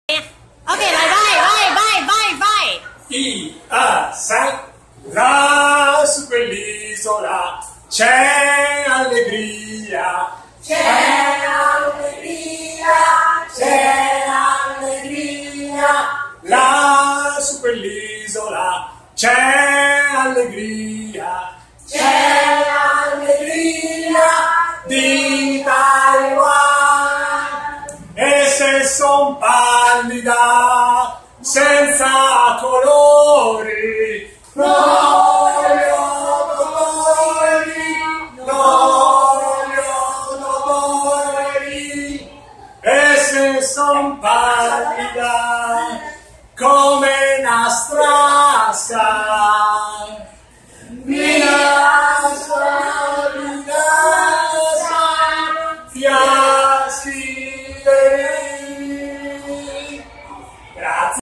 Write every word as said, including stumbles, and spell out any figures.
OK， 来拜拜拜拜拜！ 一二三，La super l'isola c'è allegria, c'è allegria, c'è allegria. La super l'isola c'è allegria, c'è allegria di Taiwan. E se son pallida, senza colori, non ho dolori, non ho dolori. E se son pallida, come una strasca, mia